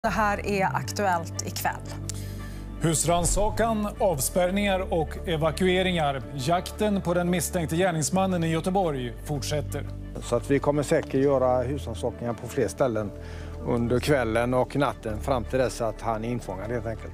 Det här är Aktuellt ikväll. Husrannsakan, avspärrningar och evakueringar. Jakten på den misstänkte gärningsmannen i Göteborg fortsätter. Så att vi kommer säkert göra husrannsakningar på fler ställen under kvällen och natten fram till dess att han är infångad helt enkelt.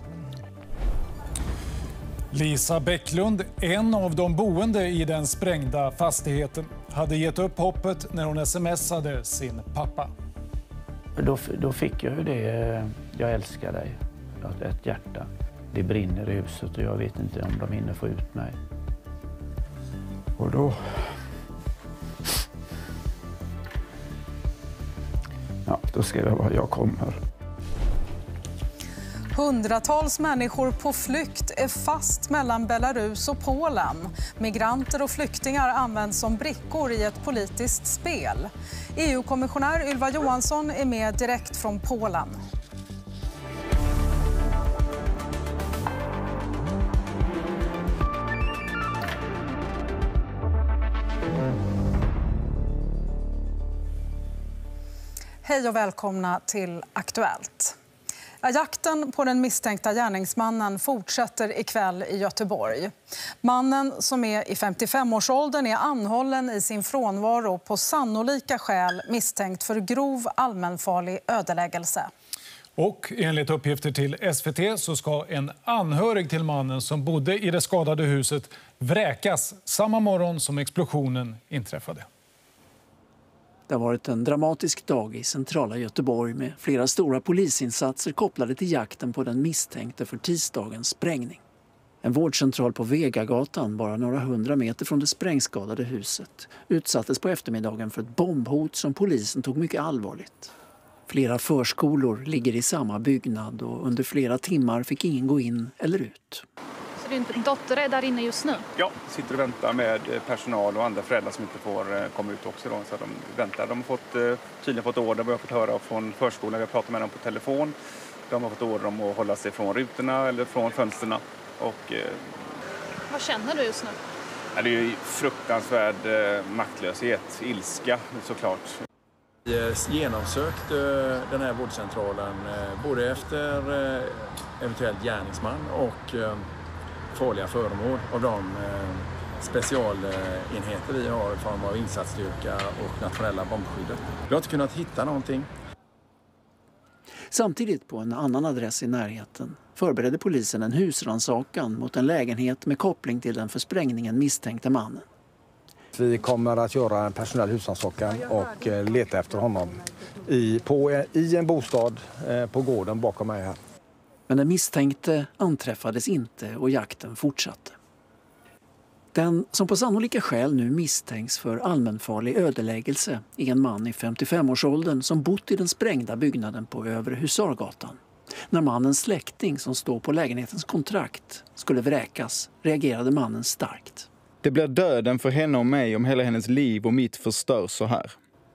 Lisa Bäcklund, en av de boende i den sprängda fastigheten, hade gett upp hoppet när hon smsade sin pappa. Då fick jag ju det, jag älskar dig, ett hjärta. Det brinner i huset och jag vet inte om de hinner få ut mig. Och då skrev jag bara, jag kommer. Hundratals människor på flykt är fast mellan Belarus och Polen. Migranter och flyktingar används som brickor i ett politiskt spel. EU-kommissionär Ylva Johansson är med direkt från Polen. Hej och välkomna till Aktuellt. Jakten på den misstänkta gärningsmannen fortsätter ikväll i Göteborg. Mannen, som är i 55-årsåldern, är anhållen i sin frånvaro på sannolika skäl misstänkt för grov allmänfarlig ödeläggelse. Och enligt uppgifter till SVT så ska en anhörig till mannen som bodde i det skadade huset vräkas samma morgon som explosionen inträffade. Det har varit en dramatisk dag i centrala Göteborg med flera stora polisinsatser kopplade till jakten på den misstänkte för tisdagens sprängning. En vårdcentral på Vegagatan, bara några 100 meter från det sprängskadade huset, utsattes på eftermiddagen för ett bombhot som polisen tog mycket allvarligt. Flera förskolor ligger i samma byggnad och under flera timmar fick ingen gå in eller ut. Så din dotter är där inne just nu? Ja, sitter och väntar med personal och andra föräldrar som inte får komma ut också. Då. Så de väntar. De har tydligen fått order, vi har fått höra från förskolan, vi har pratat med dem på telefon. De har fått order om att hålla sig från rutorna eller från fönsterna. Vad känner du just nu? Ja, det är ju fruktansvärd maktlöshet, ilska såklart. Vi genomsökt den här vårdcentralen både efter eventuellt gärningsman och farliga föremål av de specialenheter vi har i form av insatsstyrka och nationella bombskyddet. Vi har inte kunnat hitta någonting. Samtidigt på en annan adress i närheten förberedde polisen en husrannsakan mot en lägenhet med koppling till den för sprängningen misstänkte mannen. Vi kommer att göra en personell husrannsakan och leta efter honom i en bostad på gården bakom mig här. Men den misstänkte anträffades inte och jakten fortsatte. Den som på sannolika skäl nu misstänks för allmänfarlig ödeläggelse är en man i 55-årsåldern som bott i den sprängda byggnaden på Övre Husargatan. När mannens släkting som står på lägenhetens kontrakt skulle vräkas reagerade mannen starkt. Det blir döden för henne och mig om hela hennes liv och mitt förstörs så här.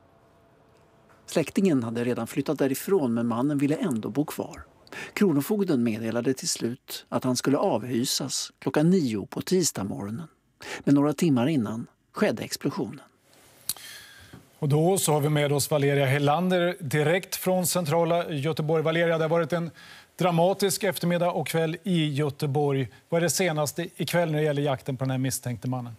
Släktingen hade redan flyttat därifrån men mannen ville ändå bo kvar. Kronofogden meddelade till slut att han skulle avhysas klockan 9 på tisdag morgonen. Men några timmar innan skedde explosionen. Och då så har vi med oss Valeria Helander direkt från centrala Göteborg. Valeria, det har varit en dramatisk eftermiddag och kväll i Göteborg. Vad är det senaste ikväll när det gäller jakten på den här misstänkte mannen?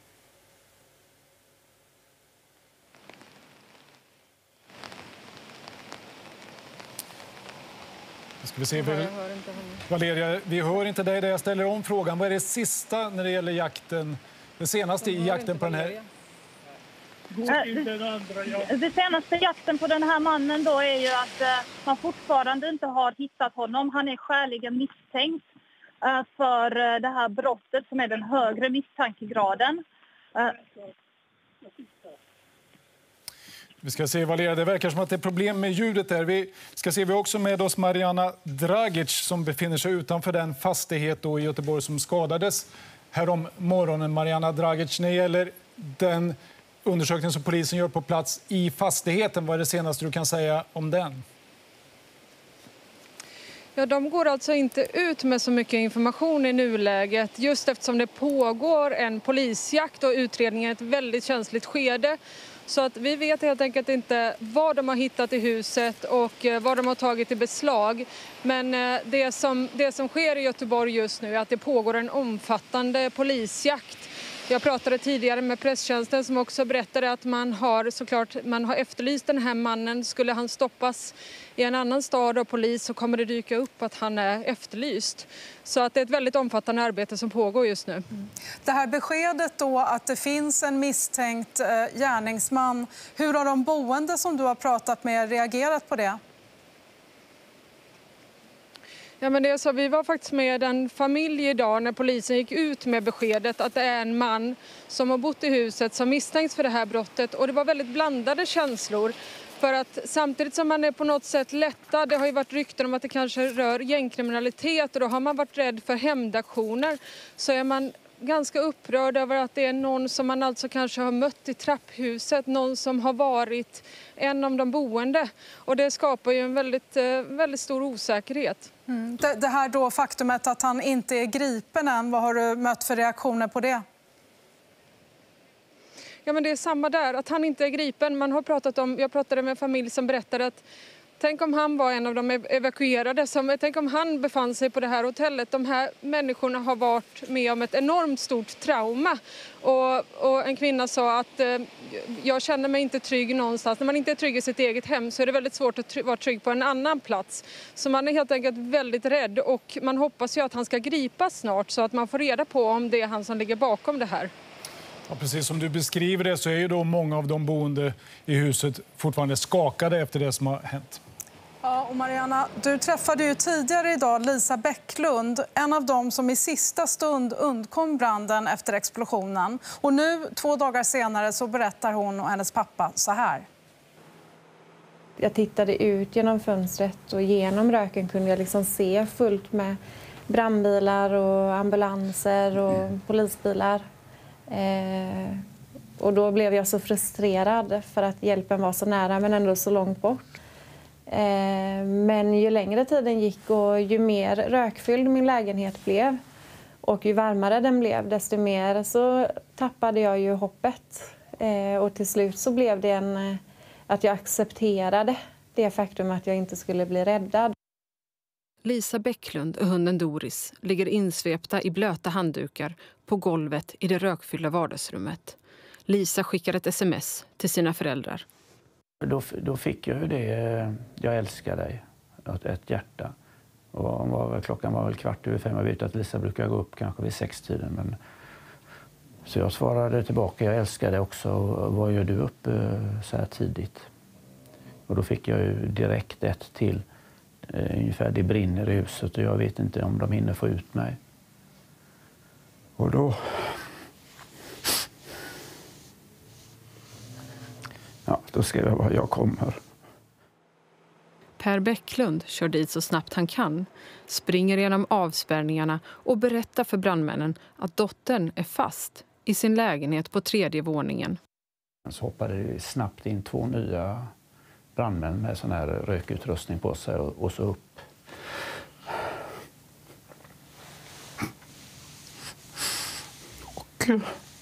Ska vi se. Valeria, vi hör inte dig där jag ställer om frågan. Vad är det sista när det gäller jakten, det senaste i jakten på den här? Det senaste jakten på den här mannen då är ju att man fortfarande inte har hittat honom. Han är skäligen misstänkt för det här brottet som är den högre misstankegraden. Vi ska se, Valeria, det verkar som att det är problem med ljudet där. Vi ska se, vi har också med oss Mariana Dragic som befinner sig utanför den fastighet då i Göteborg som skadades härom morgonen. Mariana Dragic, när det gäller den undersökning som polisen gör på plats i fastigheten, vad är det senaste du kan säga om den? Ja, de går alltså inte ut med så mycket information i nuläget just eftersom det pågår en polisjakt och utredningen är ett väldigt känsligt skede. Så att vi vet helt enkelt inte vad de har hittat i huset och vad de har tagit i beslag. Men det som sker i Göteborg just nu är att det pågår en omfattande polisjakt. Jag pratade tidigare med presstjänsten som också berättade att man har efterlyst den här mannen. Skulle han stoppas i en annan stad av polis så kommer det dyka upp att han är efterlyst. Så att det är ett väldigt omfattande arbete som pågår just nu. Det här beskedet då att det finns en misstänkt gärningsman. Hur har de boende som du har pratat med reagerat på det? Ja, men det är så, vi var faktiskt med en familj idag när polisen gick ut med beskedet att det är en man som har bott i huset som misstänks för det här brottet. Och det var väldigt blandade känslor. För att samtidigt som man är på något sätt lättad, det har ju varit rykten om att det kanske rör gängkriminalitet och då har man varit rädd för hämndaktioner, så är man ganska upprörd över att det är någon som man alltså kanske har mött i trapphuset, någon som har varit en av de boende. Och det skapar ju en väldigt stor osäkerhet. Det här då faktumet att han inte är gripen än, vad har du mött för reaktioner på det? Ja, men det är samma där, att han inte är gripen. Jag pratade med en familj som berättade att tänk om han var en av de evakuerade. Tänk om han befann sig på det här hotellet. De här människorna har varit med om ett enormt stort trauma. Och en kvinna sa att jag känner mig inte trygg någonstans. När man inte är trygg i sitt eget hem så är det väldigt svårt att vara trygg på en annan plats. Så man är helt enkelt väldigt rädd och man hoppas ju att han ska gripas snart så att man får reda på om det är han som ligger bakom det här. Ja, precis som du beskriver det så är ju då många av de boende i huset fortfarande skakade efter det som har hänt. Ja, och Mariana, du träffade ju tidigare idag Lisa Bäcklund, en av dem som i sista stund undkom branden efter explosionen. Och nu, 2 dagar senare, så berättar hon och hennes pappa så här. Jag tittade ut genom fönstret och genom röken kunde jag liksom se fullt med brandbilar och ambulanser och polisbilar. Och då blev jag så frustrerad för att hjälpen var så nära men ändå så långt bort. Men ju längre tiden gick och ju mer rökfylld min lägenhet blev och ju varmare den blev desto mer så tappade jag ju hoppet. Och till slut så blev det att jag accepterade det faktum att jag inte skulle bli räddad. Lisa Bäcklund och hunden Doris ligger insvepta i blöta handdukar på golvet i det rökfyllda vardagsrummet. Lisa skickar ett sms till sina föräldrar. Då fick jag ju det, jag älskar dig, ett hjärta. Och klockan var väl 4:15. Jag vet att Lisa brukar gå upp kanske vid 6-tiden. Men... Så jag svarade tillbaka, jag älskar dig också. Vad gör du upp så här tidigt? Och då fick jag ju direkt ett till. Ungefär det brinner i huset och jag vet inte om de hinner få ut mig. Och då... Ja, då skrev jag bara, jag kommer. Per Bäcklund kör dit så snabbt han kan, springer genom avspärrningarna och berättar för brandmännen att dottern är fast i sin lägenhet på 3:e våningen. Så hoppade det snabbt in 2 nya brandmän med sån här rökutrustning på sig och så upp. Och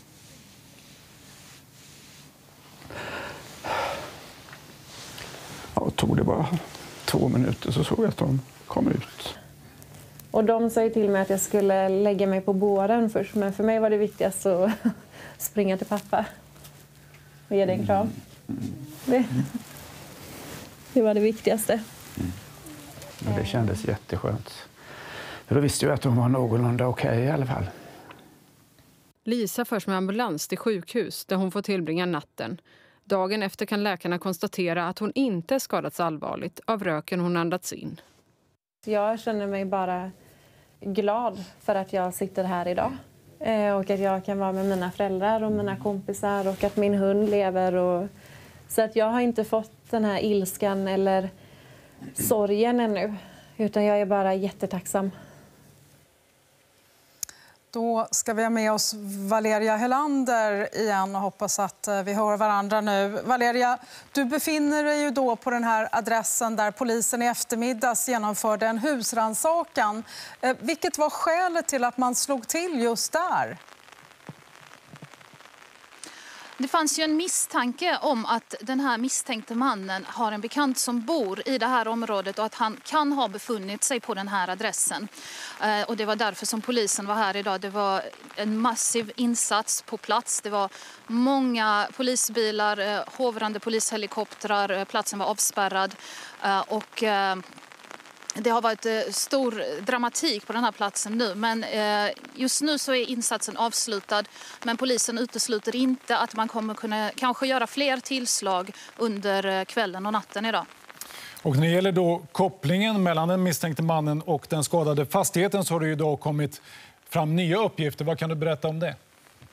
ja, tog det bara 2 minuter så såg jag att de kom ut. Och de sa ju till mig att jag skulle lägga mig på båren först, men för mig var det viktigast att springa till pappa och ge dig en kram. Det var det viktigaste. Men det kändes jätteskönt. För då visste jag att hon var någorlunda okej i alla fall. Lisa förs med ambulans till sjukhus där hon får tillbringa natten. Dagen efter kan läkarna konstatera att hon inte skadats allvarligt av röken hon andats in. Jag känner mig bara glad för att jag sitter här idag. Och att jag kan vara med mina föräldrar och mina kompisar och att min hund lever. Så att jag har inte fått den här ilskan eller sorgen ännu. Utan jag är bara jättetacksam. Då ska vi ha med oss Valeria Helander igen och hoppas att vi hör varandra nu. Valeria, du befinner dig ju då på den här adressen där polisen i eftermiddags genomförde en husrannsakan. Vilket var skälet till att man slog till just där? Det fanns ju en misstanke om att den här misstänkte mannen har en bekant som bor i det här området och att han kan ha befunnit sig på den här adressen. Och det var därför som polisen var här idag. Det var en massiv insats på plats. Det var många polisbilar, hovrande polishelikoptrar, platsen var avspärrad och det har varit stor dramatik på den här platsen nu, men just nu så är insatsen avslutad. Men polisen utesluter inte att man kommer kunna kanske göra fler tillslag under kvällen och natten idag. Och när det gäller då kopplingen mellan den misstänkte mannen och den skadade fastigheten så har det ju då kommit fram nya uppgifter. Vad kan du berätta om det?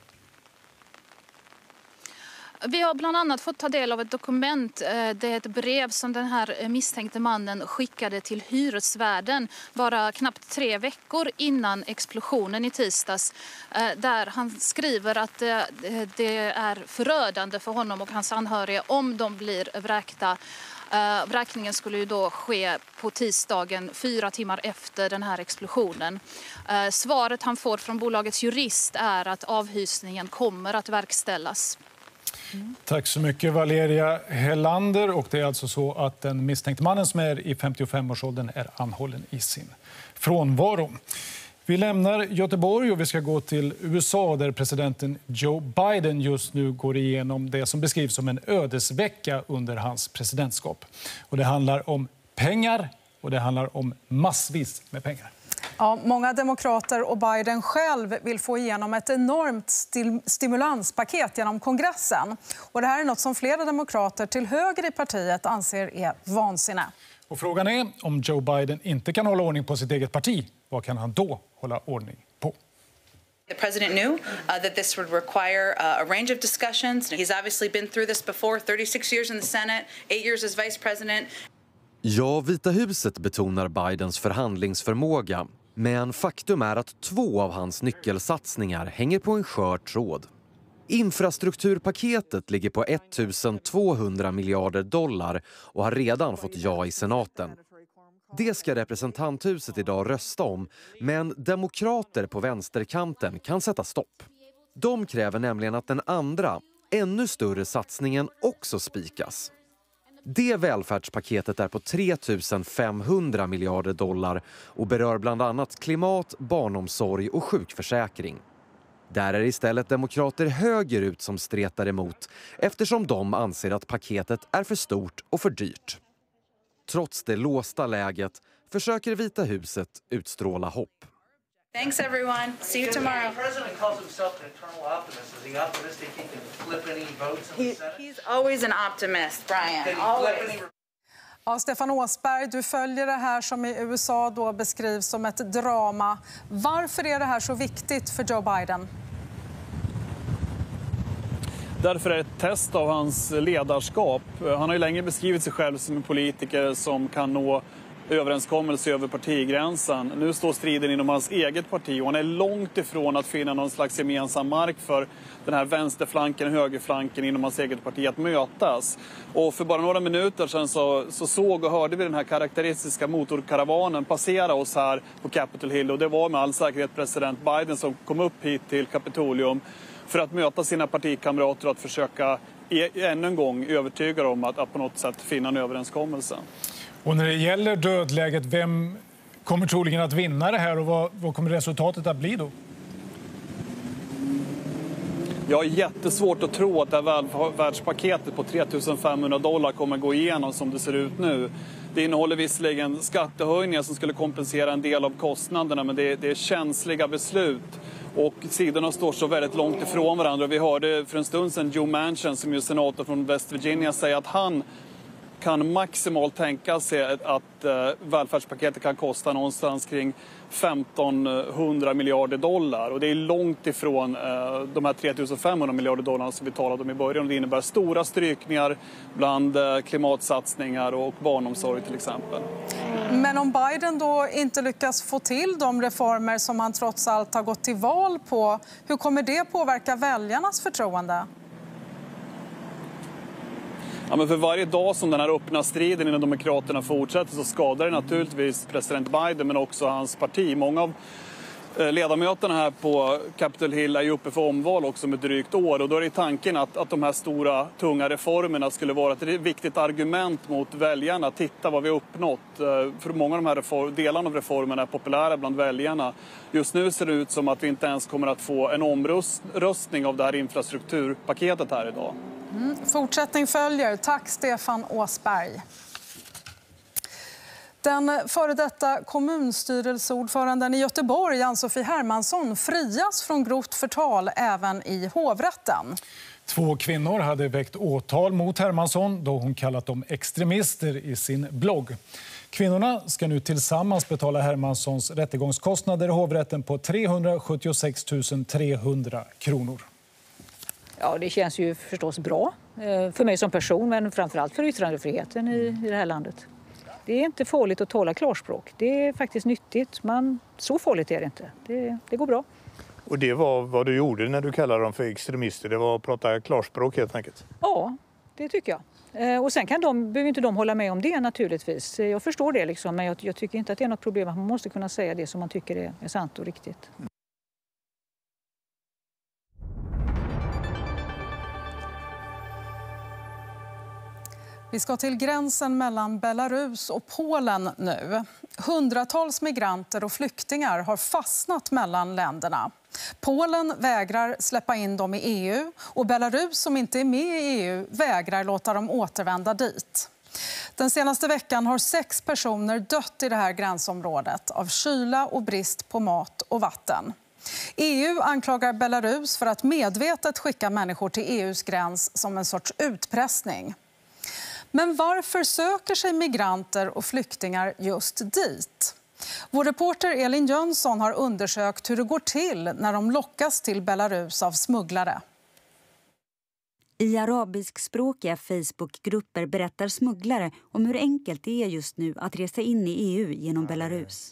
Vi har bland annat fått ta del av ett dokument. Det är ett brev som den här misstänkte mannen skickade till hyresvärden bara knappt 3 veckor innan explosionen i tisdags. Där han skriver att det är förödande för honom och hans anhöriga om de blir vräkta. Vräkningen skulle ju då ske på tisdagen 4 timmar efter den här explosionen. Svaret han får från bolagets jurist är att avhysningen kommer att verkställas. Tack så mycket Valeria Hellander. Och det är alltså så att den misstänkte mannen som är i 55-årsåldern är anhållen i sin frånvaro. Vi lämnar Göteborg och vi ska gå till USA där presidenten Joe Biden just nu går igenom det som beskrivs som en ödesvecka under hans presidentskap. Och det handlar om pengar och det handlar om massvis med pengar. Ja, många demokrater och Biden själv vill få igenom ett enormt stimulanspaket genom kongressen. Och det här är något som flera demokrater till höger i partiet anser är vansinne. Och frågan är om Joe Biden inte kan hålla ordning på sitt eget parti. Vad kan han då hålla ordning på? The president knew that this would require a range of discussions. He's obviously been through this before, 36 years in the Senate, 8 years as vice president. Ja, Vita huset betonar Bidens förhandlingsförmåga. Men faktum är att 2 av hans nyckelsatsningar hänger på en skör tråd. Infrastrukturpaketet ligger på 1200 miljarder dollar och har redan fått ja i senaten. Det ska representanthuset idag rösta om, men demokrater på vänsterkanten kan sätta stopp. De kräver nämligen att den andra, ännu större satsningen också spikas. Det välfärdspaketet är på 3500 miljarder dollar och berör bland annat klimat, barnomsorg och sjukförsäkring. Där är istället demokrater högerut som stretar emot eftersom de anser att paketet är för stort och för dyrt. Trots det låsta läget försöker Vita huset utstråla hopp. Thanks everyone. See you tomorrow. He's always an optimist, Brian. Always. Ja, Stefan Åsberg, du följer det här som i USA då beskrivs som ett drama. Varför är det här så viktigt för Joe Biden? Därför är det ett test av hans ledarskap. Han har ju länge beskrivit sig själv som en politiker som kan nå överenskommelse över partigränsen. Nu står striden inom hans eget parti och han är långt ifrån att finna någon slags gemensam mark för den här vänsterflanken och högerflanken inom hans eget parti att mötas. Och för bara några minuter sedan så såg och hörde vi den här karaktäristiska motorkaravanen passera oss här på Capitol Hill. Och det var med all säkerhet president Biden som kom upp hit till Kapitolium för att möta sina partikamrater och att försöka ännu en gång övertyga dem att på något sätt finna en överenskommelse. Och när det gäller dödläget, vem kommer troligen att vinna det här och vad kommer resultatet att bli då? Jag har jättesvårt att tro att det här välfärdspaketet på 3500 dollar kommer gå igenom som det ser ut nu. Det innehåller visserligen skattehöjningar som skulle kompensera en del av kostnaderna, men det är känsliga beslut. Och sidorna står så väldigt långt ifrån varandra. Vi hörde för en stund sedan Joe Manchin, som är senator från West Virginia, säga att han kan maximalt tänka sig att välfärdspaketet kan kosta någonstans kring 1500 miljarder dollar. Och det är långt ifrån de här 3500 miljarder dollar som vi talade om i början. Det innebär stora strykningar bland klimatsatsningar och barnomsorg till exempel. Men om Biden då inte lyckas få till de reformer som han trots allt har gått till val på, hur kommer det påverka väljarnas förtroende? Ja, men för varje dag som den här öppna striden inom demokraterna fortsätter så skadar det naturligtvis president Biden men också hans parti. Många av Ledamöterna här på Capitol Hill är ju uppe för omval också med drygt år. Och då är det tanken att de här stora, tunga reformerna skulle vara ett viktigt argument mot väljarna. Titta vad vi har uppnått. För många av de här delarna av reformerna är populära bland väljarna. Just nu ser det ut som att vi inte ens kommer att få en omröstning av det här infrastrukturpaketet här idag. Fortsättning följer. Tack Stefan Åsberg. Den före detta kommunstyrelseordföranden i Göteborg, Ann-Sofie Hermansson, frias från grovt förtal även i hovrätten. 2 kvinnor hade väckt åtal mot Hermansson då hon kallat dem extremister i sin blogg. Kvinnorna ska nu tillsammans betala Hermanssons rättegångskostnader i hovrätten på 376 300 kronor. Ja, det känns ju förstås bra för mig som person, men framförallt för yttrandefriheten i det här landet. Det är inte farligt att tala klarspråk. Det är faktiskt nyttigt. Så farligt är det inte. Det går bra. Och det var vad du gjorde när du kallade dem för extremister? Det var att prata klarspråk helt enkelt? Ja, det tycker jag. Och sen behöver inte de hålla med om det naturligtvis. Jag förstår det liksom, men jag tycker inte att det är något problem. Man måste kunna säga det som man tycker är sant och riktigt. Vi ska till gränsen mellan Belarus och Polen nu. Hundratals migranter och flyktingar har fastnat mellan länderna. Polen vägrar släppa in dem i EU och Belarus, som inte är med i EU, vägrar låta dem återvända dit. Den senaste veckan har 6 personer dött i det här gränsområdet av kyla och brist på mat och vatten. EU anklagar Belarus för att medvetet skicka människor till EUs gräns som en sorts utpressning. Men varför söker sig migranter och flyktingar just dit? Vår reporter Elin Jönsson har undersökt hur det går till när de lockas till Belarus av smugglare. I arabiskspråkiga Facebookgrupper berättar smugglare om hur enkelt det är just nu att resa in i EU genom Belarus.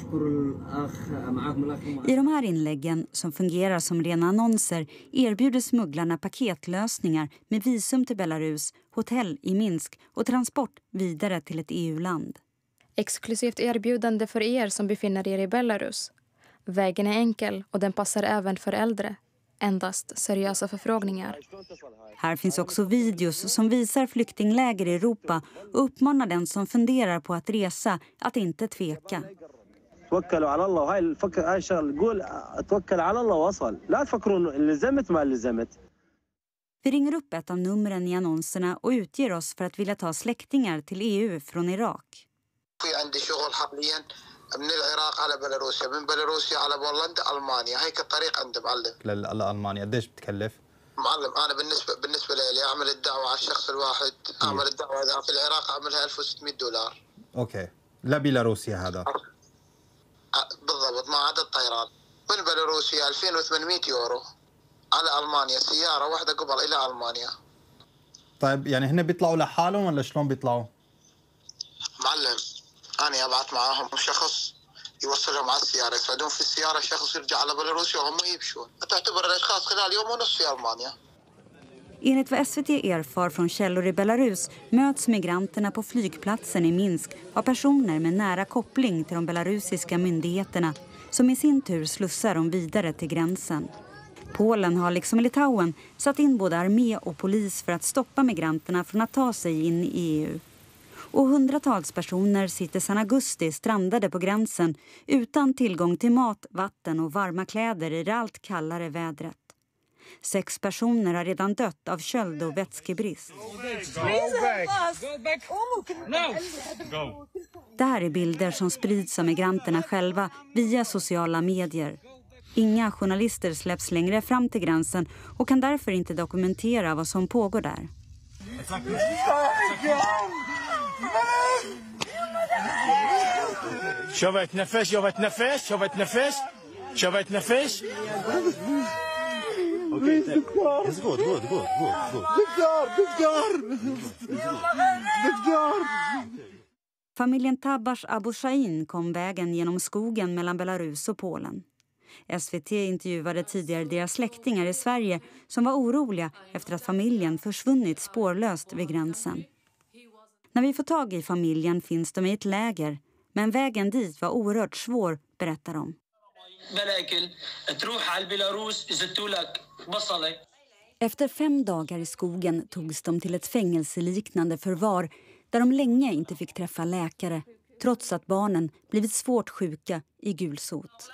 I de här inläggen, som fungerar som rena annonser, erbjuder smugglarna paketlösningar med visum till Belarus, hotell i Minsk och transport vidare till ett EU-land. Exklusivt erbjudande för er som befinner er i Belarus. Vägen är enkel och den passar även för äldre. Endast seriösa förfrågningar. Här finns också videos som visar flyktingläger i Europa och uppmanar den som funderar på att resa att inte tveka. توكلوا على الله وهاي الفكر هاي الشغله نقول توكل على الله وصل لا تفكروا اللي زمت ما اللي زمت. Vi ringer upp ett av numren i annonserna och utger oss för att vilja ta släktingar till EU från Irak. في عندي شغل حاليا من العراق على بيلاروسيا من بيلاروسيا على بولندا المانيا هيك الطريق عندي معلم. لألمانيا قديش بتكلف؟ معلم انا بالنسبه لي اعمل الدعوه على الشخص الواحد اعمل الدعوه اذا في العراق اعملها $1600. اوكي لا بيلاروسيا هذا. بالضبط ما عدا الطيران من بيلاروسيا 2800 يورو على ألمانيا سيارة واحدة قبل إلى ألمانيا. طيب يعني هن بيطلعوا لحالهم ولا شلون بيطلعوا؟ معلم أنا أبعت معاهم شخص يوصلهم على السيارة يسعدون في السيارة الشخص يرجع على بيلاروسيا وهم يمشون. تعتبر الأشخاص خلال يوم ونص في ألمانيا. Enligt vad SVT erfar från källor i Belarus möts migranterna på flygplatsen i Minsk av personer med nära koppling till de belarusiska myndigheterna som i sin tur slussar dem vidare till gränsen. Polen har liksom Litauen satt in både armé och polis för att stoppa migranterna från att ta sig in i EU. Och hundratals personer sitter sedan augusti strandade på gränsen utan tillgång till mat, vatten och varma kläder i det allt kallare vädret. 6 personer har redan dött av köld och vätskebrist. Det här är bilder som sprids av migranterna själva via sociala medier. Inga journalister släpps längre fram till gränsen och kan därför inte dokumentera vad som pågår där. Okay, it's good. Familjen Tabash Abu Shahin kom vägen genom skogen mellan Belarus och Polen. SVT intervjuade tidigare deras släktingar i Sverige som var oroliga efter att familjen försvunnit spårlöst vid gränsen. När vi får tag i familjen finns de i ett läger, men vägen dit var oerhört svår, berättar de. Efter 5 dagar i skogen togs de till ett fängelseliknande förvar där de länge inte fick träffa läkare, trots att barnen blivit svårt sjuka i gulsot.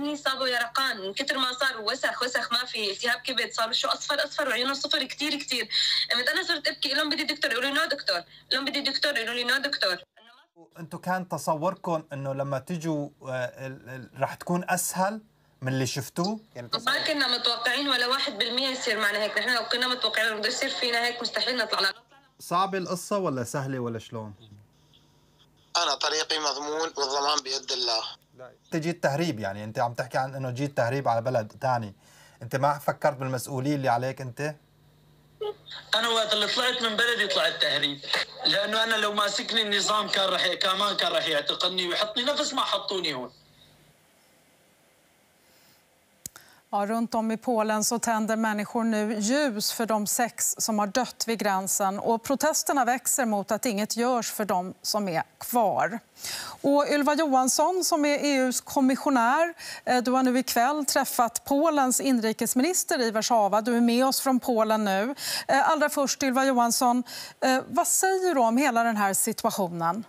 انتوا كان تصوركم انه لما تيجوا راح تكون اسهل من اللي شفتوه؟ يعني ما كنا متوقعين ولا 1% يصير معنا هيك، نحن لو كنا متوقعين انه بده يصير فينا هيك مستحيل نطلع. صعبة القصة ولا سهلة ولا شلون؟ أنا طريقي مضمون والضمان بيد الله. أنت جيت تهريب، يعني أنت عم تحكي عن إنه جيت تهريب على بلد تاني، أنت ما فكرت بالمسؤولية اللي عليك أنت؟ أنا وقت اللي طلعت من بلدي طلعت تهريب، لأنه أنا لو ماسكني النظام كان رح يعتقلني ويحطني نفس ما حطوني هون. Ja, runt om i Polen så tänder människor nu ljus för de 6 som har dött vid gränsen. Och protesterna växer mot att inget görs för de som är kvar. Och Ylva Johansson, som är EUs kommissionär, du har nu ikväll träffat Polens inrikesminister i Warszawa. Du är med oss från Polen nu. Allra först, Ylva Johansson, vad säger du om hela den här situationen?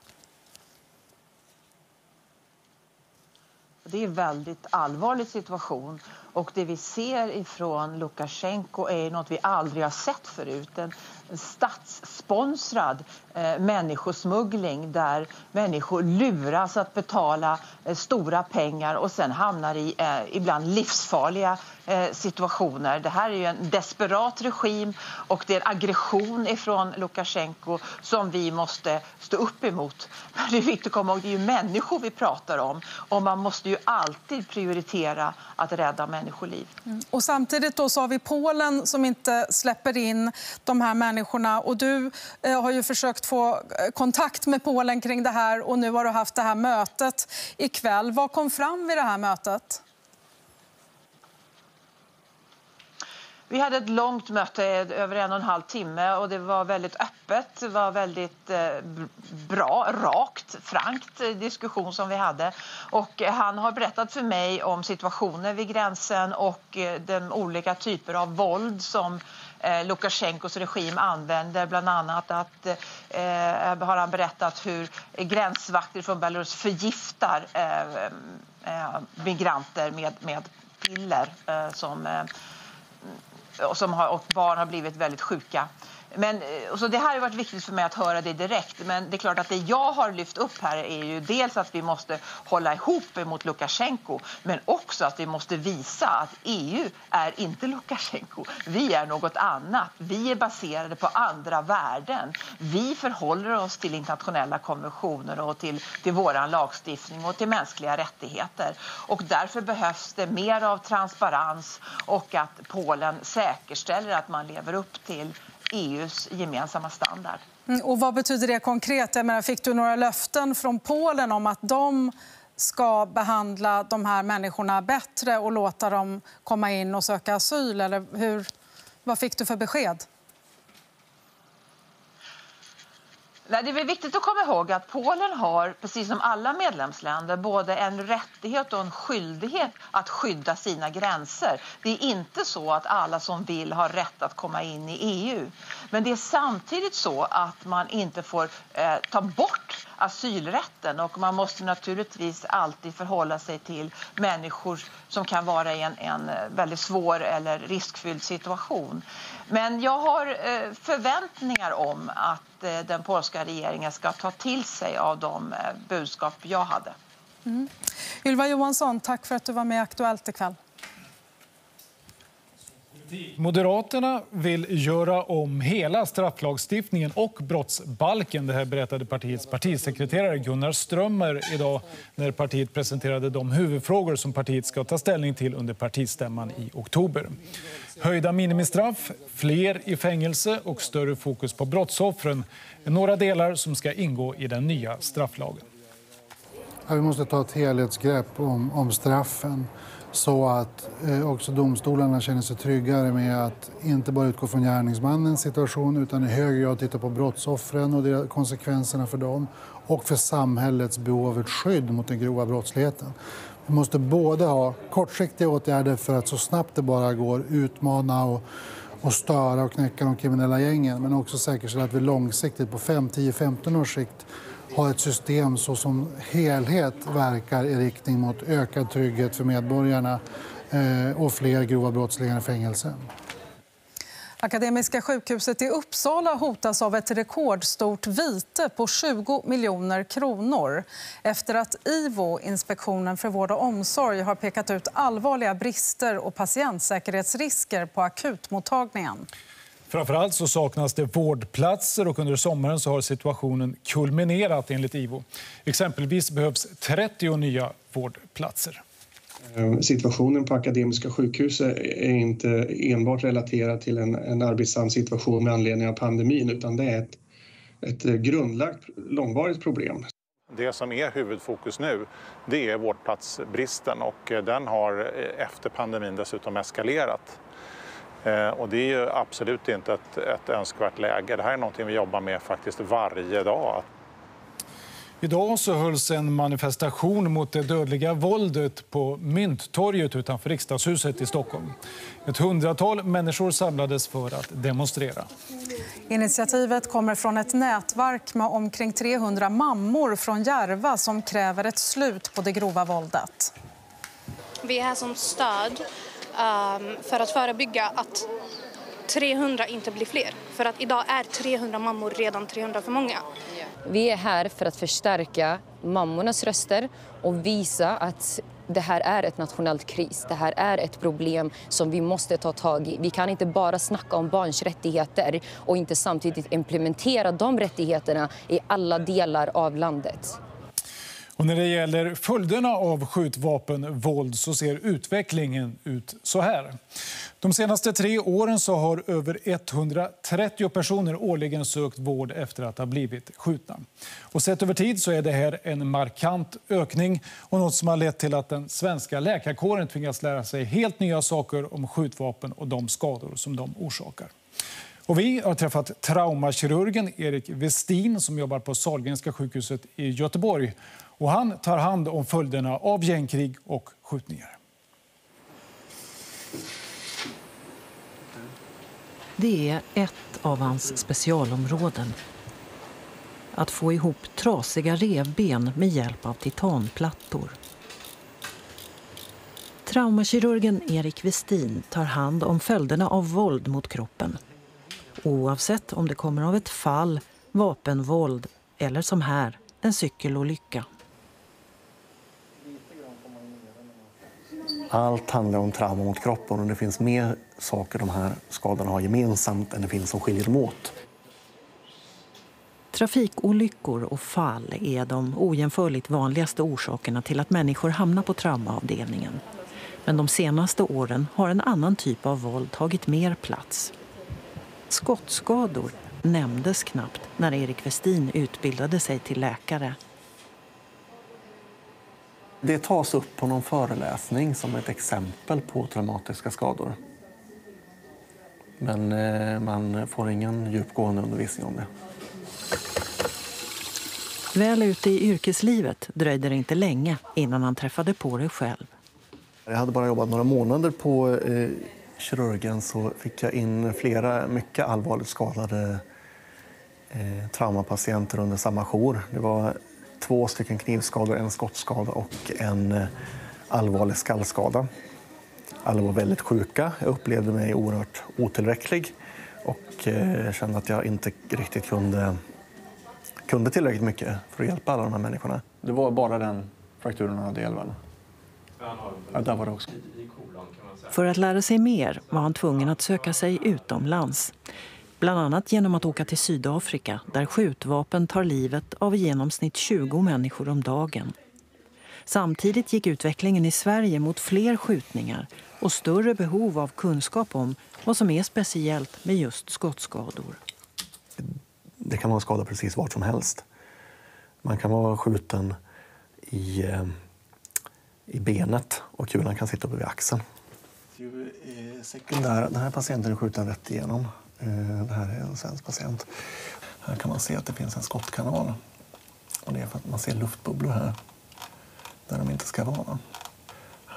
Det är en väldigt allvarlig situation och det vi ser ifrån Lukasjenko är något vi aldrig har sett förut. En statssponsrad människosmuggling där människor luras att betala stora pengar och sen hamnar i ibland livsfarliga situationer. Det här är ju en desperat regim och det är en aggression ifrån Lukasjenko som vi måste stå upp emot. Men det är viktigt att komma ihåg, det är ju människor vi pratar om och man måste ju alltid prioritera att rädda människoliv. Och samtidigt då så har vi Polen som inte släpper in de här människorna och du har ju försökt få kontakt med Polen kring det här och nu har du haft det här mötet ikväll. Vad kom fram vid det här mötet? Vi hade ett långt möte över 1,5 timme och det var väldigt öppet, det var väldigt bra, rakt, frankt diskussion som vi hade. Och han har berättat för mig om situationen vid gränsen och de olika typer av våld som Lukasjenkos regim använder. Bland annat har han berättat hur gränsvakter från Belarus förgiftar migranter med piller och barn har blivit väldigt sjuka. Men, så det här har varit viktigt för mig att höra det direkt. Men det är klart att det jag har lyft upp här är ju dels att vi måste hålla ihop mot Lukasjenko. Men också att vi måste visa att EU är inte Lukasjenko. Vi är något annat. Vi är baserade på andra värden. Vi förhåller oss till internationella konventioner och till våran lagstiftning och till mänskliga rättigheter. Och därför behövs det mer av transparens och att Polen säkerställer att man lever upp till EUs gemensamma standard. Och vad betyder det konkret? Jag menar, fick du några löften från Polen om att de ska behandla de här människorna bättre och låta dem komma in och söka asyl? Eller vad fick du för besked? Nej, det är viktigt att komma ihåg att Polen har, precis som alla medlemsländer, både en rättighet och en skyldighet att skydda sina gränser. Det är inte så att alla som vill har rätt att komma in i EU. Men det är samtidigt så att man inte får ta bort asylrätten och man måste naturligtvis alltid förhålla sig till människor som kan vara i en väldigt svår eller riskfylld situation. Men jag har förväntningar om att den polska regeringen ska ta till sig av de budskap jag hade. Ylva Johansson, tack för att du var med i Aktuellt ikväll. Moderaterna vill göra om hela strafflagstiftningen och brottsbalken. Det här berättade partiets partisekreterare Gunnar Strömmer idag när partiet presenterade de huvudfrågor som partiet ska ta ställning till under partistämman i oktober. Höjda minimistraff, fler i fängelse och större fokus på brottsoffren är några delar som ska ingå i den nya strafflagen. Vi måste ta ett helhetsgrepp om straffen så att också domstolarna känner sig tryggare med att inte bara utgå från gärningsmannens situation utan i hög grad titta på brottsoffren och konsekvenserna för dem och för samhällets behov av ett skydd mot den grova brottsligheten. Vi måste både ha kortsiktiga åtgärder för att så snabbt det bara går utmana och störa och knäcka de kriminella gängen, men också säkerställa att vi långsiktigt på 5, 10, 15 års sikt har ett system så som helhet verkar i riktning mot ökad trygghet för medborgarna och fler grova brottslingar i fängelse. Akademiska sjukhuset i Uppsala hotas av ett rekordstort vite på 20 miljoner kronor efter att IVO, Inspektionen för vård och omsorg, har pekat ut allvarliga brister och patientsäkerhetsrisker på akutmottagningen. Framförallt så saknas det vårdplatser och under sommaren så har situationen kulminerat enligt IVO. Exempelvis behövs 30 nya vårdplatser. Situationen på Akademiska sjukhus är inte enbart relaterad till en arbetsam situation med anledning av pandemin, utan det är ett grundlagt långvarigt problem. Det som är huvudfokus nu, det är vårdplatsbristen, och den har efter pandemin dessutom eskalerat. Och det är ju absolut inte ett önskvärt läge. Det här är någonting vi jobbar med faktiskt varje dag. Idag så hölls en manifestation mot det dödliga våldet på Mynttorget utanför Riksdagshuset i Stockholm. Ett 100-tal människor samlades för att demonstrera. Initiativet kommer från ett nätverk med omkring 300 mammor från Järva som kräver ett slut på det grova våldet. Vi är här som stöd för att förebygga att 300 inte blir fler. För att idag är 300 mammor redan 300 för många. Vi är här för att förstärka mammornas röster och visa att det här är ett nationellt kris. Det här är ett problem som vi måste ta tag i. Vi kan inte bara snacka om barns rättigheter och inte samtidigt implementera de rättigheterna i alla delar av landet. Och när det gäller följderna av skjutvapenvåld så ser utvecklingen ut så här. De senaste 3 åren så har över 130 personer årligen sökt vård efter att ha blivit skjutna. Och sett över tid så är det här en markant ökning och något som har lett till att den svenska läkarkåren tvingas lära sig helt nya saker om skjutvapen och de skador som de orsakar. Och vi har träffat traumakirurgen Erik Westin som jobbar på Sahlgrenska sjukhuset i Göteborg. Och han tar hand om följderna av gängkrig och skjutningar. Det är ett av hans specialområden. Att få ihop trasiga revben med hjälp av titanplattor. Traumakirurgen Erik Westin tar hand om följderna av våld mot kroppen. Oavsett om det kommer av ett fall, vapenvåld eller som här, en cykelolycka. Allt handlar om trauma mot kroppen och det finns mer saker de här skadorna har gemensamt än det finns som skiljer dem åt. Trafikolyckor och fall är de ojämförligt vanligaste orsakerna till att människor hamnar på traumaavdelningen. Men de senaste åren har en annan typ av våld tagit mer plats. Skottskador nämndes knappt när Erik Westin utbildade sig till läkare. Det tas upp på någon föreläsning som ett exempel på traumatiska skador. Men man får ingen djupgående undervisning om det. Väl ute i yrkeslivet dröjde det inte länge innan han träffade på det själv. Jag hade bara jobbat några månader på kirurgen så fick jag in flera mycket allvarligt skadade traumapatienter under samma jour. Det var 2 stycken knivskador, en skottskada och en allvarlig skallskada. Alla var väldigt sjuka. Jag upplevde mig oerhört otillräcklig och kände att jag inte riktigt kunde tillräckligt mycket för att hjälpa alla de här människorna. Det var bara den frakturen han hade i elvan. Ja, där var det också. För att lära sig mer var han tvungen att söka sig utomlands. Bland annat genom att åka till Sydafrika där skjutvapen tar livet av i genomsnitt 20 människor om dagen. Samtidigt gick utvecklingen i Sverige mot fler skjutningar och större behov av kunskap om vad som är speciellt med just skottskador. Det kan vara skada precis vart som helst. Man kan vara skjuten i benet och kulan kan sitta uppe vid axeln. Den här patienten är skjuten rätt igenom. Det här är en svensk patient. Här kan man se att det finns en skottkanal. Och det är för att man ser luftbubblor här där de inte ska vara.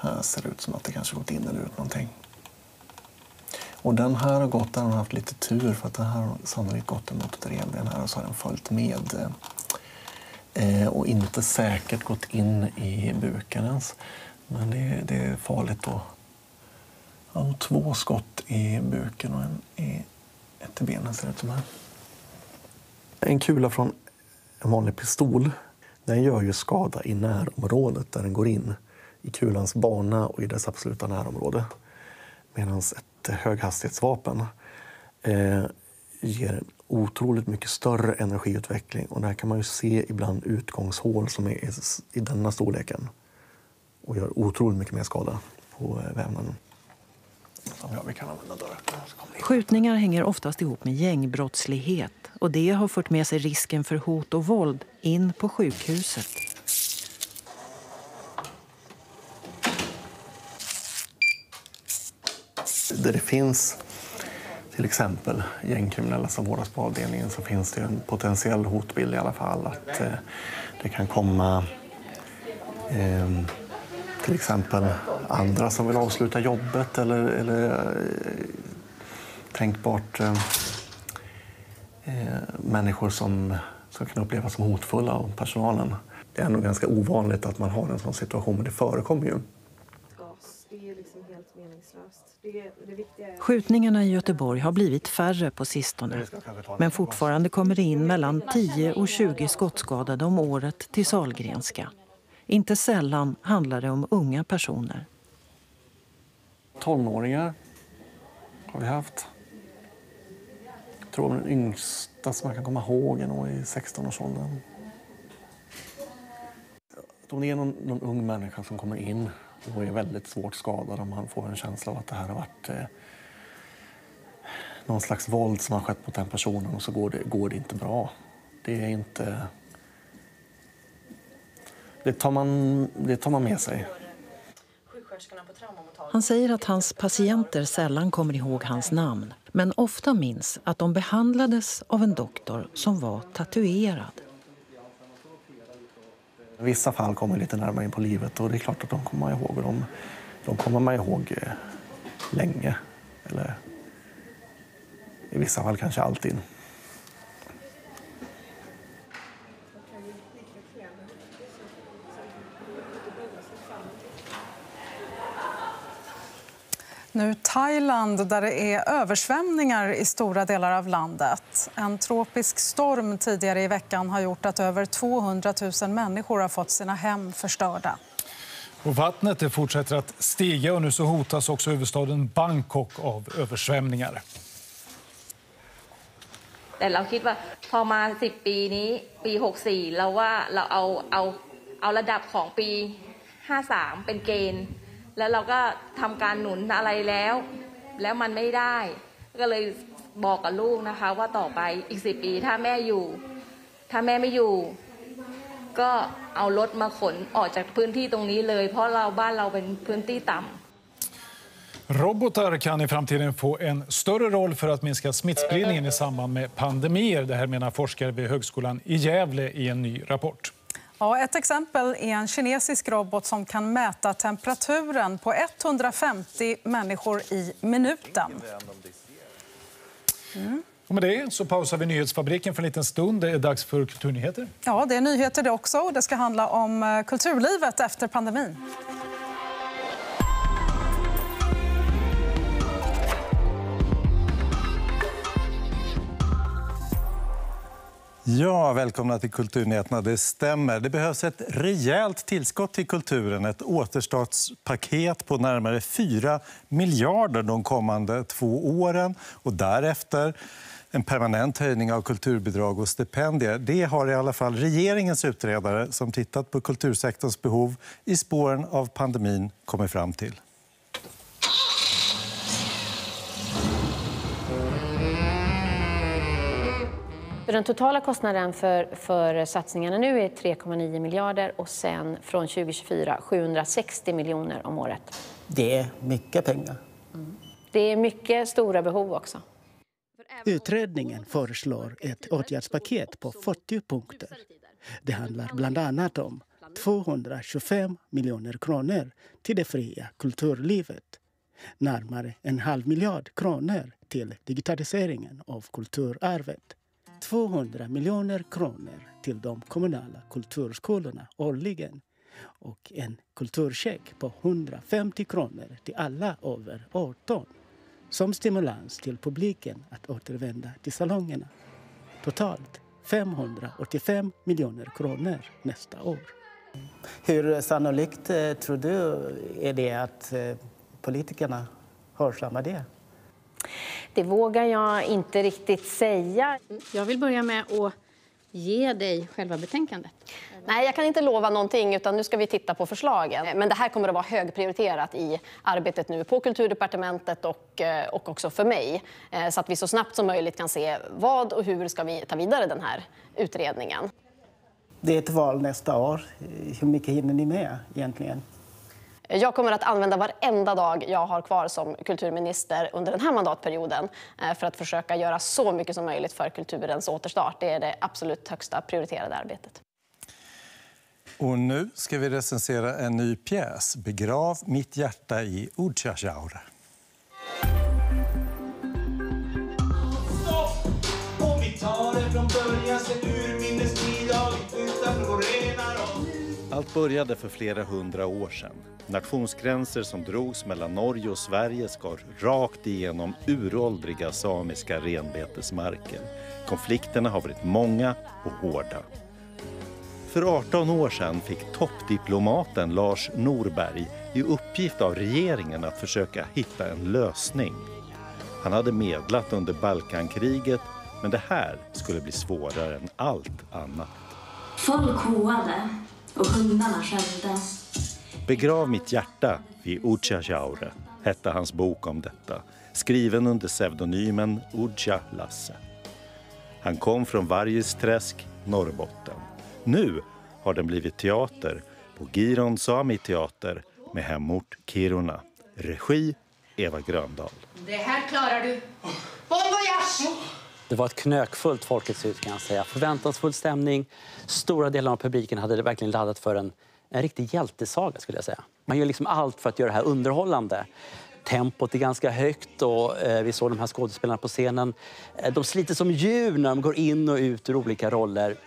Här ser det ut som att det kanske gått in eller ut någonting. Och den här har gått, den har haft lite tur för att den här har sannolikt gått mot ett revben här och så har den följt med. Och inte säkert gått in i buken ens. Men det är farligt då. Jag har 2 skott i buken och ett i benen ser det ut som här. En kula från en vanlig pistol, den gör ju skada i närområdet där den går in. I kulans bana och i dess absoluta närområde. Medan ett höghastighetsvapen ger otroligt mycket större energiutveckling. Och där kan man ju se ibland utgångshål som är i denna storleken. Och gör otroligt mycket mer skada på vävnaden. Vi kan använda dörren. Skjutningar hänger oftast ihop med gängbrottslighet. Och det har fört med sig risken för hot och våld in på sjukhuset. Där det finns till exempel gängkriminella som vårdas på avdelningen så finns det en potentiell hotbild i alla fall. Att det kan komma till exempel andra som vill avsluta jobbet eller tänkbart människor som kan upplevas som hotfulla av personalen. Det är nog ganska ovanligt att man har en sån situation, men det förekommer ju. Det är liksom helt meningslöst. Det viktiga är... Skjutningarna i Göteborg har blivit färre på sistone. Men fortfarande kommer det in mellan 10 och 20 skottskadade om året till Sahlgrenska. Inte sällan handlar det om unga personer. 12-åringar har vi haft. Jag tror den yngsta som man kan komma ihåg är nog i 16-årsåldern. Om det är någon ung människa som kommer in och är väldigt svårt skadad, om man får en känsla av att det här har varit någon slags våld som har skett mot den personen och så går det inte bra. Det är inte... Det tar man med sig. Han säger att hans patienter sällan kommer ihåg hans namn, men ofta minns att de behandlades av en doktor som var tatuerad. I vissa fall kommer lite närmare in på livet och det är klart att de kommer man ihåg. De kommer man ihåg länge. Eller i vissa fall kanske alltid. Nu Thailand där det är översvämningar i stora delar av landet. En tropisk storm tidigare i veckan har gjort att över 200 000 människor har fått sina hem förstörda. Och vattnet fortsätter att stiga och nu så hotas också huvudstaden Bangkok av översvämningar. แต่เราคิดว่าพอมา10 ปีนี้ปี 64เราว่าเราเอาระดับของปี 53 เป็นเกณฑ์แล้วเราก็ทำการหนุนอะไรแล้วมันไม่ได้ก็เลยบอกกับลูกนะคะว่าต่อไปอีก10 ปีถ้าแม่ไม่อยู่ก็เอารถมาขนออกจากพื้นที่ตรงนี้เลยเพราะบ้านเราเป็นพื้นที่ต่ำ Robotar kan i framtiden få en större roll för att minska smittspridningen i samband med pandemier. Det här menar forskare vid högskolan i Gävle i en ny rapport. Ja, ett exempel är en kinesisk robot som kan mäta temperaturen på 150 människor i minuten. Och med det så pausar vi nyhetsfabriken för en liten stund. Det är dags för kulturnyheter. Ja, det är nyheter det också. Det ska handla om kulturlivet efter pandemin. Ja, välkomna till Kulturnyheterna. Det stämmer. Det behövs ett rejält tillskott till kulturen. Ett återstartspaket på närmare 4 miljarder de kommande 2 åren. Och därefter en permanent höjning av kulturbidrag och stipendier. Det har i alla fall regeringens utredare som tittat på kultursektorns behov i spåren av pandemin kommit fram till. Den totala kostnaden för satsningarna nu är 3,9 miljarder och sen från 2024 760 miljoner om året. Det är mycket pengar. Det är mycket stora behov också. Utredningen föreslår ett åtgärdspaket på 40 punkter. Det handlar bland annat om 225 miljoner kronor till det fria kulturlivet. Närmare 500 miljoner kronor till digitaliseringen av kulturarvet. 200 miljoner kronor till de kommunala kulturskolorna årligen. Och en kulturcheck på 150 kronor till alla över 18. Som stimulans till publiken att återvända till salongerna. Totalt 585 miljoner kronor nästa år. Hur sannolikt tror du är det att politikerna hörsammar det? Det vågar jag inte riktigt säga. Jag vill börja med att ge dig själva betänkandet. Nej, jag kan inte lova någonting utan nu ska vi titta på förslagen. Men det här kommer att vara högprioriterat i arbetet nu på Kulturdepartementet och också för mig. Så att vi så snabbt som möjligt kan se vad och hur ska vi ta vidare den här utredningen. Det är ett val nästa år. Hur mycket hinner ni med egentligen? Jag kommer att använda varenda dag jag har kvar som kulturminister under den här mandatperioden för att försöka göra så mycket som möjligt för kulturens återstart. Det är det absolut högsta prioriterade arbetet. Och nu ska vi recensera en ny pjäs, Begrav mitt hjärta i Utschajaure. Om vi tar det från början, sen ur minnestid utan vår renar. Allt började för flera 100 år sedan. Nationsgränser som drogs mellan Norge och Sverige skar rakt igenom uråldriga samiska renbetesmarker. Konflikterna har varit många och hårda. För 18 år sedan fick toppdiplomaten Lars Norberg i uppgift av regeringen att försöka hitta en lösning. Han hade medlat under Balkankriget, men det här skulle bli svårare än allt annat. Folk hoade och hundarna skällde. Begrav mitt hjärta vid Utschajaure hette hans bok om detta, skriven under pseudonymen Udja Lasse. Han kom från Vargesträsk, Norrbotten. Nu har den blivit teater på Giron Sami Teater med hemort Kiruna. Regi Eva Gröndal. Det här klarar du. Bon voyage! Det var ett knökfullt Folkets hus kan jag säga. Förväntansfull stämning. Stora delar av publiken hade det verkligen laddat för en riktig hjältesaga skulle jag säga. Man gör liksom allt för att göra det här underhållande. Tempot är ganska högt och vi såg de här skådespelarna på scenen. De sliter som djur när de går in och ut ur olika roller.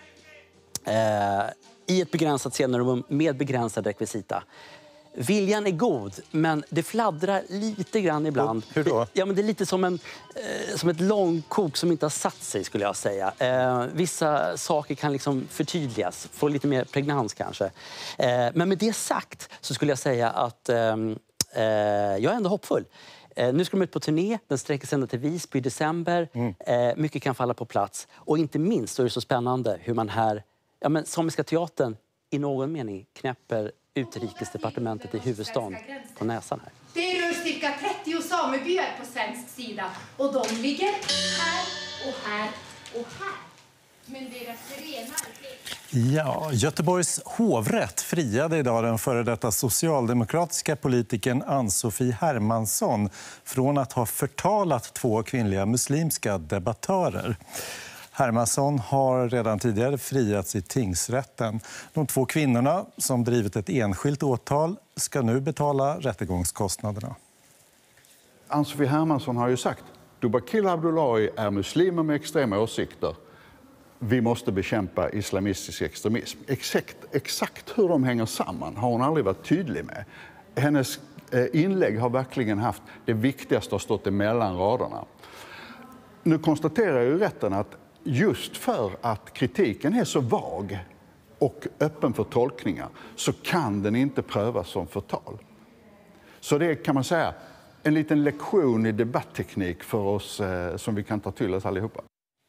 I ett begränsat scenrum med begränsad rekvisita. Viljan är god, men det fladdrar lite grann ibland. Hur då? Ja, men det är lite som ett långkok som inte har satt sig skulle jag säga. Vissa saker kan liksom förtydligas, få lite mer pregnans kanske. Men med det sagt så skulle jag säga att jag är ändå hoppfull. Nu ska de ut på turné, den sträcker sig ända till Visby i december. Mycket kan falla på plats. Och inte minst så är det så spännande hur man här, Samiska teatern i någon mening knäpper utrikesdepartementet i huvudstaden på näsan här. Det rör cirka 30 samebyar på svensk sida och de ligger här och här och här. Men deras renar... Ja, Göteborgs hovrätt friade idag den före detta socialdemokratiska politikern Ann-Sofie Hermansson från att ha förtalat 2 kvinnliga muslimska debattörer. Hermansson har redan tidigare friats i tingsrätten. De 2 kvinnorna som drivit ett enskilt åtal ska nu betala rättegångskostnaderna. Ann-Sofie Hermansson har ju sagt att Dubakil Abdullahi är muslimer med extrema åsikter. Vi måste bekämpa islamistisk extremism. Exakt hur de hänger samman har hon aldrig varit tydlig med. Hennes inlägg har verkligen haft det viktigaste har stått emellan raderna. Nu konstaterar ju rätten att just för att kritiken är så vag och öppen för tolkningar så kan den inte prövas som förtal. Så det kan man säga en liten lektion i debattteknik för oss som vi kan ta till oss allihopa.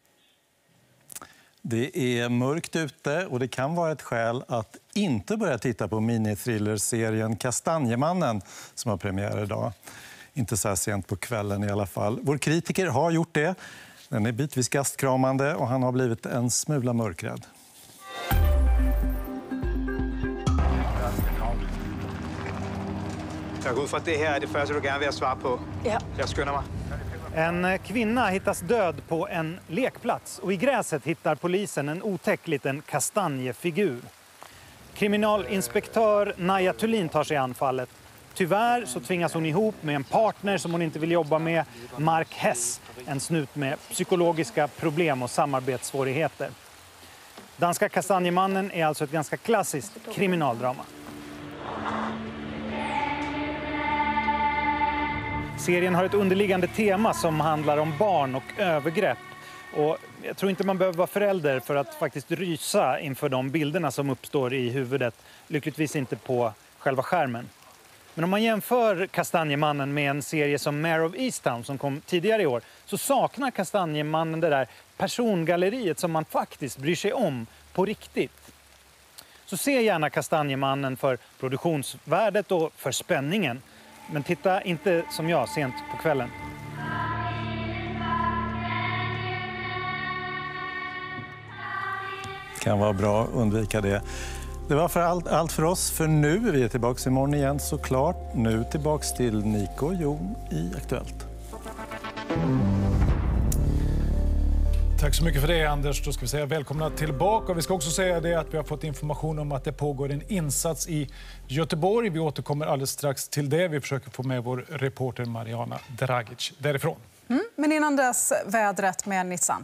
Det är mörkt ute och det kan vara ett skäl att inte börja titta på minithrillerserien Kastanjemannen som har premiär idag. Inte så här sent på kvällen i alla fall. Vår kritiker har gjort det. Den är bitvis gastkramande och han har blivit en smula mörkrädd. Jag går för att det här är det första du gärna vill svara på. Ja. Jag skyndar mig. En kvinna hittas död på en lekplats och i gräset hittar polisen en otäck liten kastanjefigur. Kriminalinspektör Naja Thulin tar sig an fallet. Tyvärr så tvingas hon ihop med en partner som hon inte vill jobba med, Mark Hess, en snut med psykologiska problem och samarbetssvårigheter. Danska Kastanjemannen är alltså ett ganska klassiskt kriminaldrama. Serien har ett underliggande tema som handlar om barn och övergrepp. Och jag tror inte man behöver vara förälder för att faktiskt rysa inför de bilderna som uppstår i huvudet. Lyckligtvis inte på själva skärmen. Men om man jämför Kastanjemannen med en serie som Mare of Easttown som kom tidigare i år, så saknar Kastanjemannen det där persongalleriet som man faktiskt bryr sig om på riktigt. Så se gärna Kastanjemannen för produktionsvärdet och för spänningen. Men titta inte som jag sent på kvällen. Kan vara bra att undvika det. Det var för allt för oss för nu. Vi är tillbaka imorgon igen såklart. Nu tillbaka till Nico och Jon i Aktuellt. Tack så mycket för det, Anders. Då ska vi säga välkomna tillbaka. Vi ska också säga det att vi har fått information om att det pågår en insats i Göteborg. Vi återkommer alldeles strax till det. Vi försöker få med vår reporter Mariana Dragic därifrån. Men innan dess vädret med Nissan.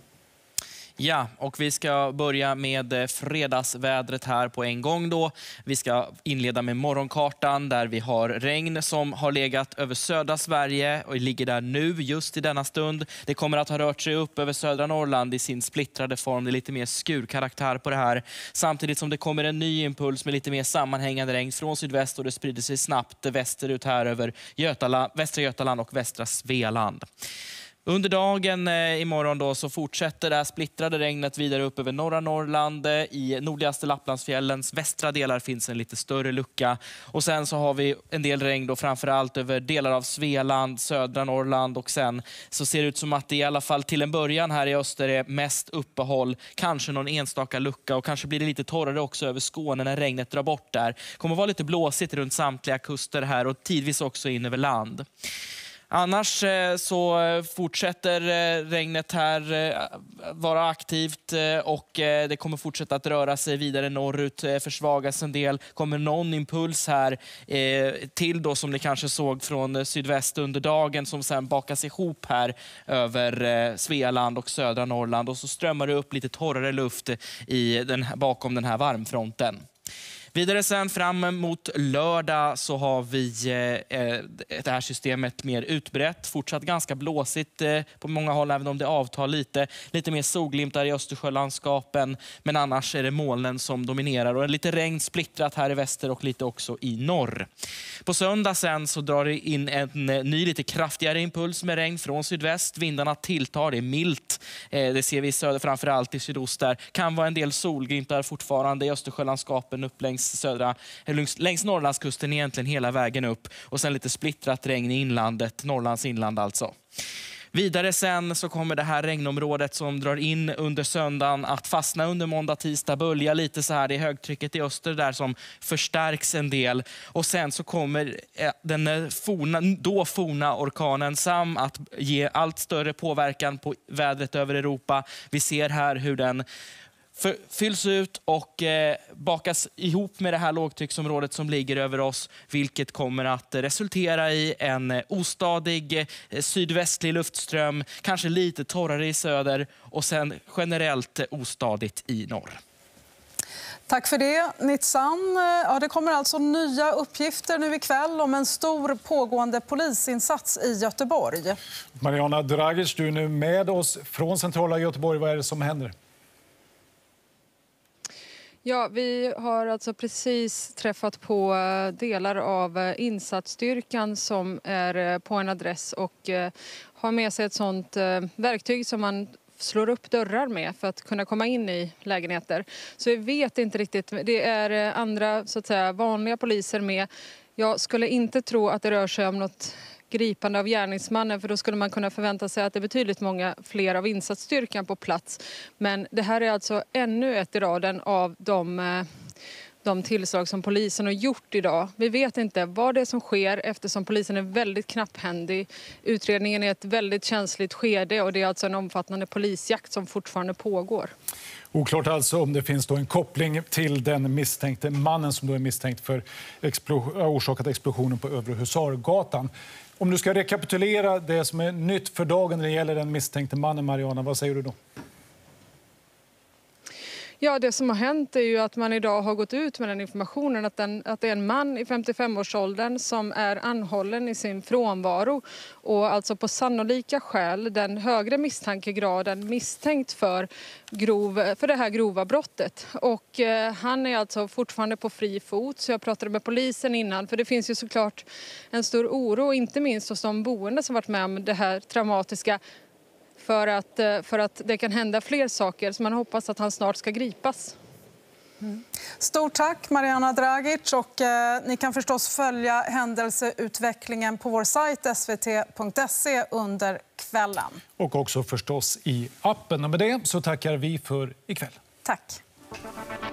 Ja, och vi ska börja med fredagsvädret här på en gång då. Vi ska inleda med morgonkartan där vi har regn som har legat över södra Sverige och ligger där nu just i denna stund. Det kommer att ha rört sig upp över södra Norrland i sin splittrade form. Det är lite mer skurkaraktär på det här. Samtidigt som det kommer en ny impuls med lite mer sammanhängande regn från sydväst och det sprider sig snabbt västerut här över västra Götaland och västra Svealand. Under dagen imorgon då så fortsätter det här splittrade regnet vidare upp över norra Norrland. I nordligaste Lapplandsfjällens västra delar finns en lite större lucka. Och sen så har vi en del regn då framförallt över delar av Svealand, södra Norrland. Och sen så ser det ut som att det i alla fall till en början här i öster är mest uppehåll. Kanske någon enstaka lucka och kanske blir det lite torrare också över Skåne när regnet drar bort där. Kommer att vara lite blåsigt runt samtliga kuster här och tidvis också in över land. Annars så fortsätter regnet här vara aktivt och det kommer fortsätta att röra sig vidare norrut, försvagas en del. Kommer någon impuls här till då som ni kanske såg från sydväst under dagen som sen bakas ihop här över Svealand och södra Norrland. Och så strömmar det upp lite torrare luft bakom den här varmfronten. Vidare sen fram mot lördag så har vi det här systemet mer utbrett. Fortsatt ganska blåsigt på många håll även om det avtar lite. Lite mer solglimtar i Östersjölandskapen men annars är det molnen som dominerar. Och lite regn splittrat här i väster och lite också i norr. På söndag sen så drar det in en ny lite kraftigare impuls med regn från sydväst. Vindarna tilltar, det är milt. Det ser vi i söder framförallt i sydost där. Kan vara en del solglimtar fortfarande i Östersjölandskapen upp längs Norrlandskusten egentligen hela vägen upp och sen lite splittrat regn i inlandet, Norrlands inland alltså. Vidare sen så kommer det här regnområdet som drar in under söndagen att fastna under måndag, tisdag, bölja lite så här. Det är högtrycket i öster där som förstärks en del. Och sen så kommer den forna orkanen Sam att ge allt större påverkan på vädret över Europa. Vi ser här hur den fylls ut och bakas ihop med det här lågtrycksområdet som ligger över oss, vilket kommer att resultera i en ostadig sydvästlig luftström, kanske lite torrare i söder och sen generellt ostadigt i norr. Tack för det, Nitsan. Ja, det kommer alltså nya uppgifter nu ikväll om en stor pågående polisinsats i Göteborg. Mariana Dragic, du är nu med oss från centrala Göteborg. Vad är det som händer? Ja, vi har alltså precis träffat på delar av insatsstyrkan som är på en adress och har med sig ett sånt verktyg som man slår upp dörrar med för att kunna komma in i lägenheter. Så vi vet inte riktigt, det är andra så att säga vanliga poliser med. Jag skulle inte tro att det rör sig om något gripande av gärningsmannen, för då skulle man kunna förvänta sig att det är betydligt många fler av insatsstyrkan på plats. Men det här är alltså ännu ett i raden av de tillslag som polisen har gjort idag. Vi vet inte vad det är som sker eftersom polisen är väldigt knapphändig. Utredningen är ett väldigt känsligt skede och det är alltså en omfattande polisjakt som fortfarande pågår. Oklart alltså om det finns då en koppling till den misstänkte mannen som då är misstänkt för orsakat explosionen på Övre Husargatan. Om du ska rekapitulera det som är nytt för dagen när det gäller den misstänkte mannen, Mariana, vad säger du då? Ja, det som har hänt är ju att man idag har gått ut med den informationen att det är en man i 55-årsåldern som är anhållen i sin frånvaro och alltså på sannolika skäl den högre misstankegraden misstänkt för det här grova brottet. Och han är alltså fortfarande på fri fot, så jag pratade med polisen innan, för det finns ju såklart en stor oro, inte minst hos de boende som varit med om det här traumatiska, för att det kan hända fler saker, så man hoppas att han snart ska gripas. Stort tack Mariana Dragic, och ni kan förstås följa händelseutvecklingen på vår sajt svt.se under kvällen. Och också förstås i appen. Och med det så tackar vi för ikväll. Tack.